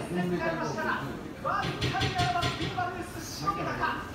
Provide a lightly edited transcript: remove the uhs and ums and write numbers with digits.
戦になりましたが、わずかに7番ピンバルース、塩の中。